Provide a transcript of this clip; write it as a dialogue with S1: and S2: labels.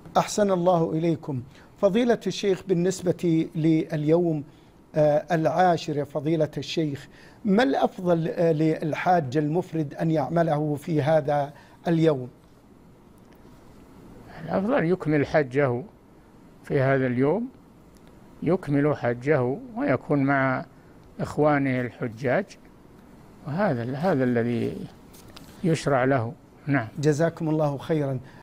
S1: أحسن الله إليكم. فضيلة الشيخ، بالنسبة لليوم العاشر يا فضيلة الشيخ، ما الأفضل للحاج المفرد أن يعمله في هذا اليوم؟
S2: الأفضل يكمل حجه في هذا اليوم، يكمل حجه ويكون مع إخوانه الحجاج، وهذا الذي يشرع له. نعم.
S1: جزاكم الله خيرا.